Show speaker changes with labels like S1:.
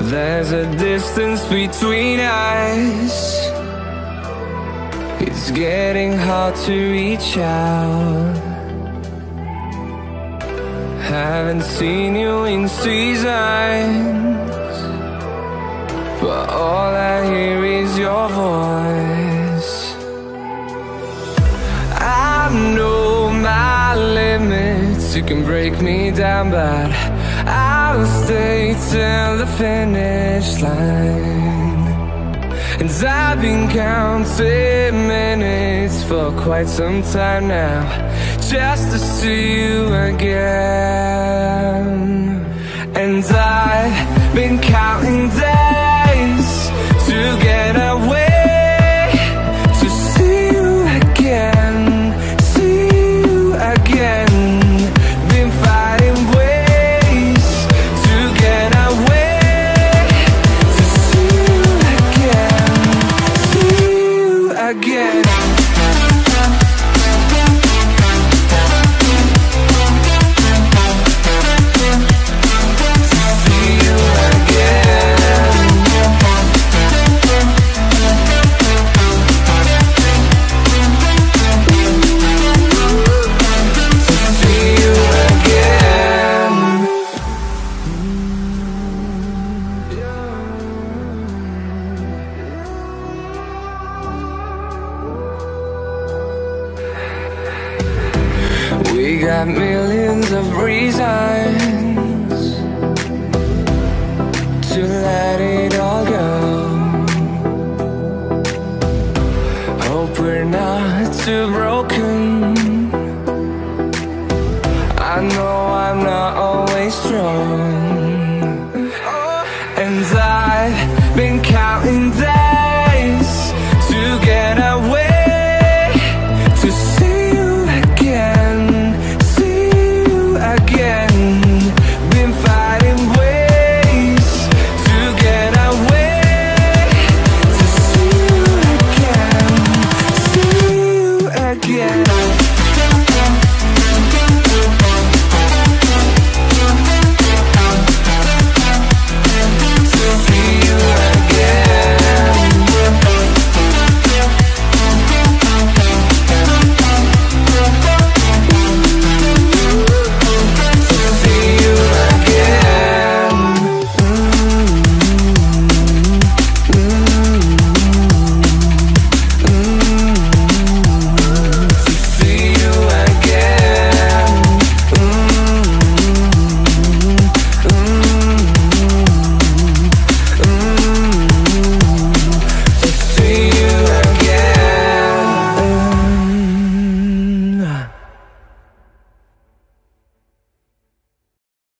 S1: There's a distance between us. It's getting hard to reach out. Haven't seen you in seasons, but all I hear is your voice. I know my limits, you can break me down, but I'll stay till the finish line. And I've been counting minutes for quite some time now, just to see you again. And I've been counting days to get away, to see you again, see you again. Been fighting ways to get away, to see you again, see you again. We got millions of reasons to let it all go. Hope we're not too broken